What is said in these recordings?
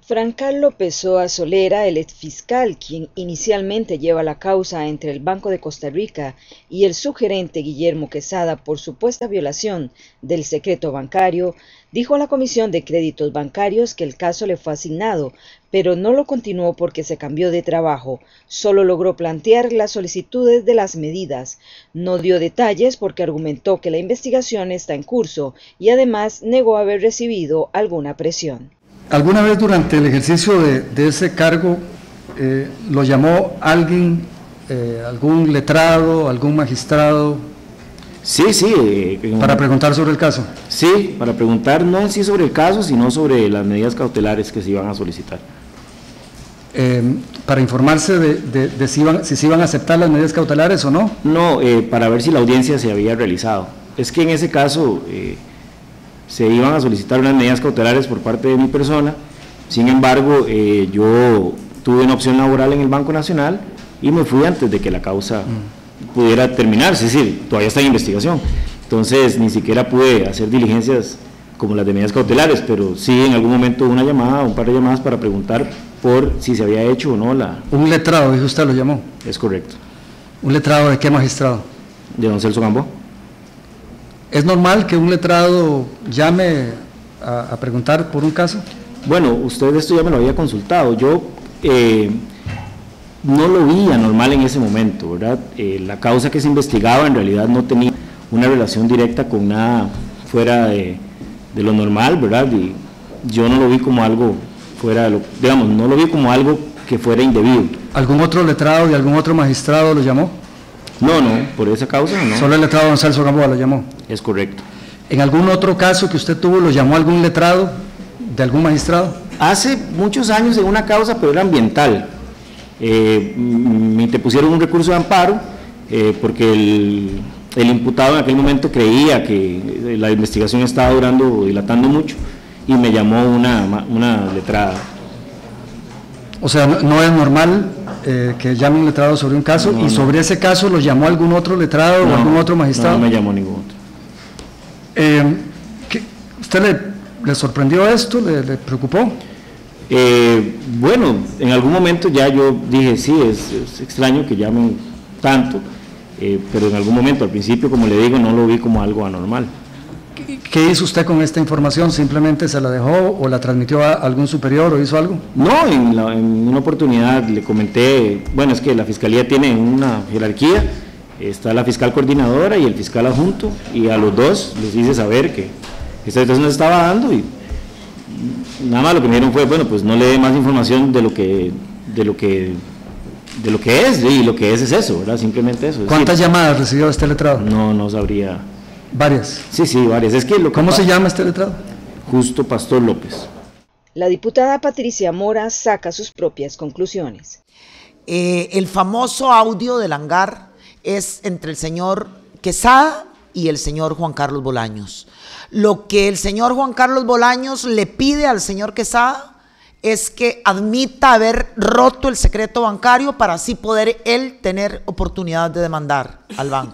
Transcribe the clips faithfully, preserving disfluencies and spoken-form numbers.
Fran Carlos Pessoa Solera, el exfiscal, quien inicialmente lleva la causa entre el Banco de Costa Rica y el subgerente Guillermo Quesada por supuesta violación del secreto bancario, dijo a la Comisión de Créditos Bancarios que el caso le fue asignado, pero no lo continuó porque se cambió de trabajo. Solo logró plantear las solicitudes de las medidas. No dio detalles porque argumentó que la investigación está en curso y además negó haber recibido alguna presión. ¿Alguna vez durante el ejercicio de, de ese cargo eh, lo llamó alguien, eh, algún letrado, algún magistrado? Sí, sí. Eh, ¿Para preguntar sobre el caso? Sí, para preguntar no en sí sobre el caso, sino sobre las medidas cautelares que se iban a solicitar. Eh, ¿Para informarse de, de, de si, iban, si se iban a aceptar las medidas cautelares o no? No, eh, para ver si la audiencia se había realizado. Es que en ese caso eh, se iban a solicitar unas medidas cautelares por parte de mi persona. Sin embargo, eh, yo tuve una opción laboral en el Banco Nacional y me fui antes de que la causa mm. pudiera terminarse, es decir, todavía está en investigación. Entonces, ni siquiera pude hacer diligencias como las de medidas cautelares, pero sí en algún momento una llamada, un par de llamadas para preguntar por si se había hecho o no la... Un letrado, dijo usted, lo llamó. Es correcto. ¿Un letrado de qué magistrado? De don Celso Gamboa. ¿Es normal que un letrado llame a, a preguntar por un caso? Bueno, usted esto ya me lo había consultado. Yo eh, no lo vi anormal en ese momento, ¿verdad? Eh, la causa que se investigaba en realidad no tenía una relación directa con nada fuera de, de lo normal, ¿verdad? Y yo no lo vi como algo fuera de lo, digamos, no lo vi como algo que fuera indebido. ¿Algún otro letrado de algún otro magistrado lo llamó? No, no, por esa causa no. ¿Solo el letrado don Celso Gamboa lo llamó? Es correcto. ¿En algún otro caso que usted tuvo lo llamó algún letrado de algún magistrado? Hace muchos años en una causa, pero era ambiental. Eh, me interpusieron un recurso de amparo eh, porque el, el imputado en aquel momento creía que la investigación estaba durando, dilatando mucho, y me llamó una, una letrada. O sea, no, no es normal eh, que llame un letrado sobre un caso, no, y sobre no. ese caso lo llamó algún otro letrado no, o algún otro magistrado. No, no me llamó ningún otro. Eh, ¿qué, ¿Usted le, le sorprendió esto? ¿Le, le preocupó? Eh, bueno, en algún momento ya yo dije, sí, es, es extraño que llamen tanto, eh, pero en algún momento, al principio, como le digo, no lo vi como algo anormal. ¿Qué hizo usted con esta información? ¿Simplemente se la dejó o la transmitió a algún superior o hizo algo? No, en, la, en una oportunidad le comenté, bueno, es que la Fiscalía tiene una jerarquía, está la fiscal coordinadora y el fiscal adjunto, y a los dos les hice saber que esta situación se estaba dando, y nada más lo que me dijeron fue, bueno, pues no le dé más información de lo que, de lo que, de lo que es, y lo que es es eso, ¿verdad? Simplemente eso. ¿Cuántas decir, llamadas recibió este letrado? No, no sabría. ¿Varias? Sí, sí, varias. Es que lo que ¿Cómo pasa, se llama este letrado? Justo Pastor López. La diputada Patricia Mora saca sus propias conclusiones. Eh, el famoso audio del hangar es entre el señor Quesada y el señor Juan Carlos Bolaños. Lo que el señor Juan Carlos Bolaños le pide al señor Quesada es que admita haber roto el secreto bancario para así poder él tener oportunidad de demandar al banco.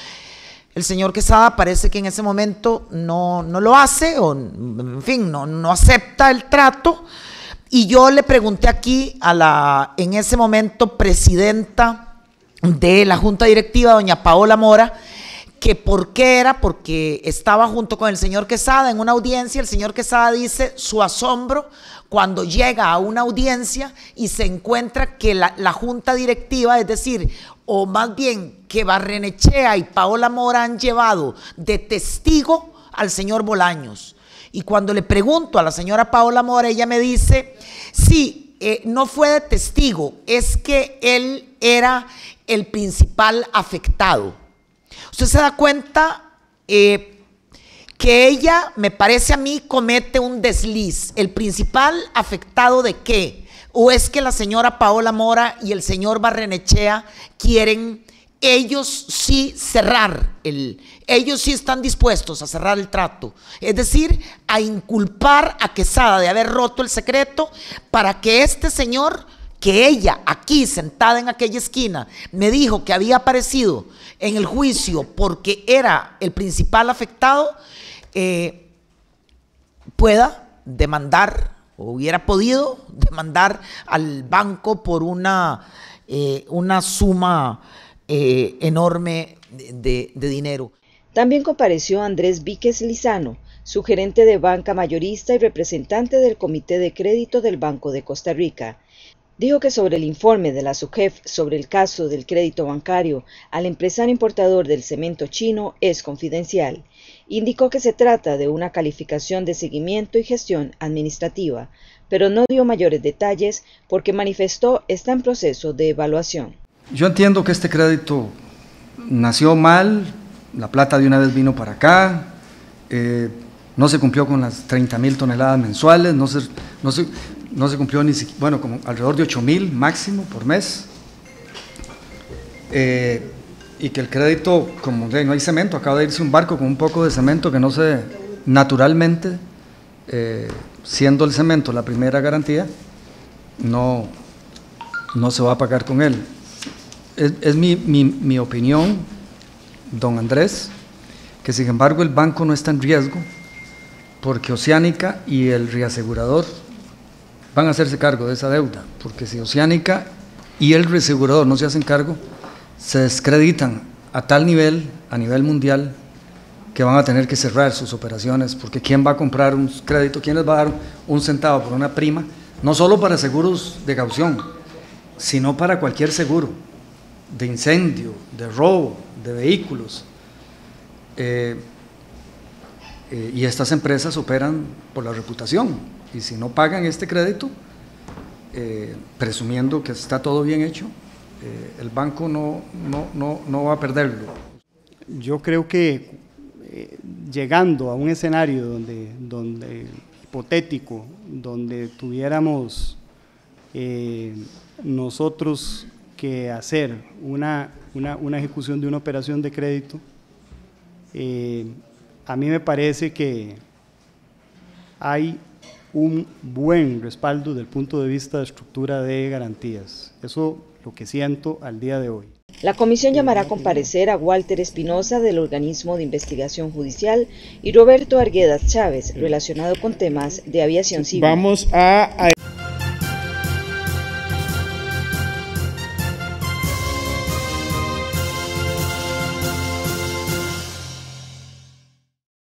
El señor Quesada parece que en ese momento no, no lo hace, o en fin, no, no acepta el trato. Y yo le pregunté aquí a la, en ese momento, presidenta de la Junta Directiva, doña Paola Mora, que por qué era, porque estaba junto con el señor Quesada en una audiencia. El señor Quesada dice su asombro cuando llega a una audiencia y se encuentra que la, la Junta Directiva, es decir, o más bien que Barrenechea y Paola Mora han llevado de testigo al señor Bolaños. Y cuando le pregunto a la señora Paola Mora, ella me dice, sí, eh, no fue de testigo, es que él era el principal afectado. Usted se da cuenta eh, que ella, me parece a mí, comete un desliz. ¿El principal afectado de qué? ¿O es que la señora Paola Mora y el señor Barrenechea quieren ellos sí cerrar, el, ellos sí están dispuestos a cerrar el trato? Es decir, a inculpar a Quesada de haber roto el secreto para que este señor, que ella aquí sentada en aquella esquina me dijo que había aparecido en el juicio porque era el principal afectado, eh, pueda demandar o hubiera podido demandar al banco por una, eh, una suma eh, enorme de, de dinero. También compareció Andrés Víquez Lizano, su gerente de banca mayorista y representante del Comité de Crédito del Banco de Costa Rica. Dijo que sobre el informe de la SUGEF sobre el caso del crédito bancario al empresario importador del cemento chino es confidencial. Indicó que se trata de una calificación de seguimiento y gestión administrativa, pero no dio mayores detalles porque manifestó está en proceso de evaluación. Yo entiendo que este crédito nació mal, la plata de una vez vino para acá, eh, no se cumplió con las treinta mil toneladas mensuales, no se, no se, no se cumplió ni siquiera, bueno, como alrededor de ocho mil máximo por mes, eh, y que el crédito, como de, no hay cemento, acaba de irse un barco con un poco de cemento que no se, naturalmente, eh, siendo el cemento la primera garantía, no, no se va a pagar con él. Es, es mi, mi, mi opinión, don Andrés, que sin embargo el banco no está en riesgo, porque Oceánica y el reasegurador van a hacerse cargo de esa deuda, porque si Oceánica y el reasegurador no se hacen cargo, se descreditan a tal nivel, a nivel mundial, que van a tener que cerrar sus operaciones, porque ¿quién va a comprar un crédito? ¿Quién les va a dar un centavo por una prima? No solo para seguros de caución, sino para cualquier seguro, de incendio, de robo, de vehículos. Eh, eh, y estas empresas operan por la reputación, y si no pagan este crédito, eh, presumiendo que está todo bien hecho, eh, el banco no, no, no, no va a perderlo. Yo creo que eh, llegando a un escenario donde, donde hipotético, donde tuviéramos eh, nosotros que hacer una, una, una ejecución de una operación de crédito, eh, a mí me parece que hay un buen respaldo desde el punto de vista de estructura de garantías. Eso es lo que siento al día de hoy. La comisión llamará a comparecer a Walter Espinosa del Organismo de Investigación Judicial y Roberto Arguedas Chávez, relacionado con temas de aviación civil. Vamos a